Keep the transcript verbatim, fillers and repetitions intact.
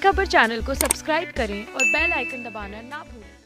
खबर चैनल को सब्सक्राइब करें और बेल आइकन दबाना ना भूलें।